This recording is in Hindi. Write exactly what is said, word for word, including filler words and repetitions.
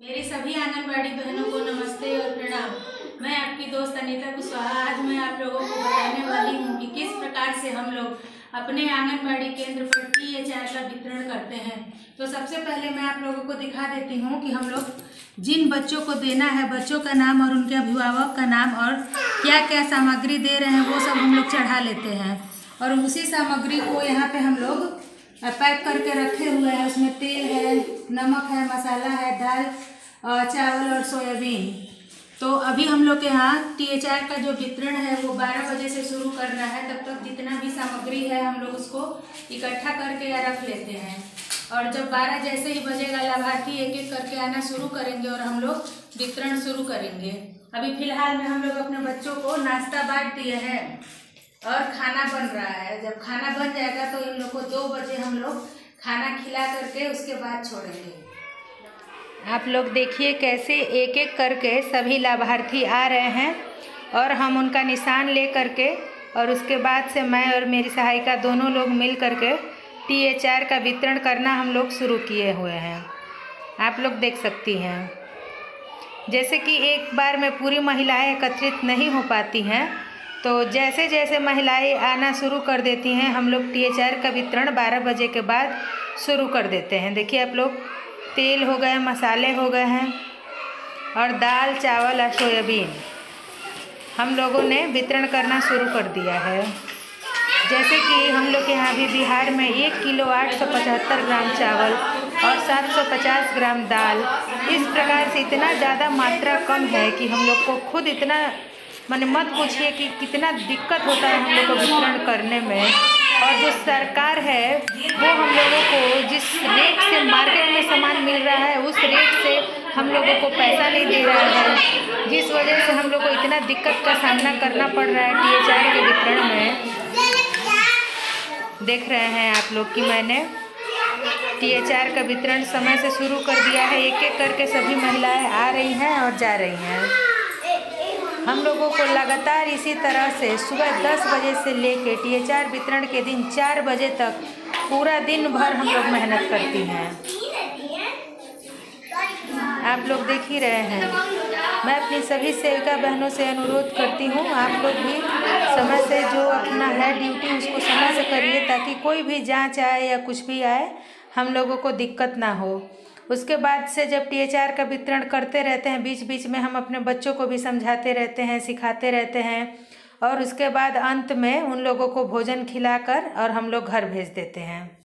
मेरी सभी आंगनबाड़ी बहनों को नमस्ते और प्रणाम। मैं आपकी दोस्त अनीता कुशवाहा आज मैं आप लोगों को बताने वाली हूँ कि किस प्रकार से हम लोग अपने आंगनबाड़ी केंद्र पर टी एच आर का वितरण करते हैं। तो सबसे पहले मैं आप लोगों को दिखा देती हूँ कि हम लोग जिन बच्चों को देना है, बच्चों का नाम और उनके अभिभावक का नाम और क्या क्या सामग्री दे रहे हैं वो सब हम लोग चढ़ा लेते हैं। और उसी सामग्री को यहाँ पे हम लोग पैक करके रखे हुए हैं। उसमें तेल है, नमक है, मसाला है, दाल, चावल और सोयाबीन। तो अभी हम लोग के यहाँ टी एच आर का जो वितरण है वो बारह बजे से शुरू करना है। तब तक जितना भी सामग्री है हम लोग उसको इकट्ठा करके या रख लेते हैं। और जब बारह जैसे ही बजेगा लाभार्थी एक एक करके आना शुरू करेंगे और हम लोग वितरण शुरू करेंगे। अभी फिलहाल में हम लोग अपने बच्चों को नाश्ता बांट दिए हैं और खाना बन रहा है। जब खाना बन जाएगा तो इन लोग को दो बजे हम लोग खाना खिला करके उसके बाद छोड़ेंगे। आप लोग देखिए कैसे एक एक करके सभी लाभार्थी आ रहे हैं और हम उनका निशान ले करके और उसके बाद से मैं और मेरी सहायिका दोनों लोग मिल करके टी एच आर का वितरण करना हम लोग शुरू किए हुए हैं। आप लोग देख सकती हैं जैसे कि एक बार में पूरी महिलाएं एकत्रित नहीं हो पाती हैं, तो जैसे जैसे महिलाएं आना शुरू कर देती हैं हम लोग टी एच आर का वितरण बारह बजे के बाद शुरू कर देते हैं। देखिए आप लोग, तेल हो गए, मसाले हो गए हैं और दाल, चावल और सोयाबीन हम लोगों ने वितरण करना शुरू कर दिया है। जैसे कि हम लोग के यहाँ भी बिहार में एक किलो आठ सौ पचहत्तर ग्राम चावल और सात सौ पचास ग्राम दाल, इस प्रकार से इतना ज़्यादा मात्रा कम है कि हम लोग को खुद इतना माने मत पूछिए कि कितना दिक्कत होता है हम लोग को वितरण करने में। और जो सरकार है वो हम लोगों को जिस रेट से मार्केट में सामान मिल रहा है उस रेट से हम लोगों को पैसा नहीं दे रहा है, जिस वजह से हम लोग को इतना दिक्कत का सामना करना पड़ रहा है टी एच आर के वितरण में। देख रहे हैं आप लोग कि मैंने टी एच आर का वितरण समय से शुरू कर दिया है। एक एक करके सभी महिलाएं आ रही हैं और जा रही हैं। हम लोगों को लगातार इसी तरह से सुबह दस बजे से लेकर टी एच आर वितरण के दिन चार बजे तक पूरा दिन भर हम लोग मेहनत करती हैं। आप लोग देख ही रहे हैं। मैं अपनी सभी सेविका बहनों से अनुरोध करती हूँ आप लोग भी समय से जो अपना है ड्यूटी उसको समय से करिए, ताकि कोई भी जांच आए या कुछ भी आए हम लोगों को दिक्कत ना हो। उसके बाद से जब टी एच आर का वितरण करते रहते हैं, बीच बीच में हम अपने बच्चों को भी समझाते रहते हैं, सिखाते रहते हैं और उसके बाद अंत में उन लोगों को भोजन खिलाकर और हम लोग घर भेज देते हैं।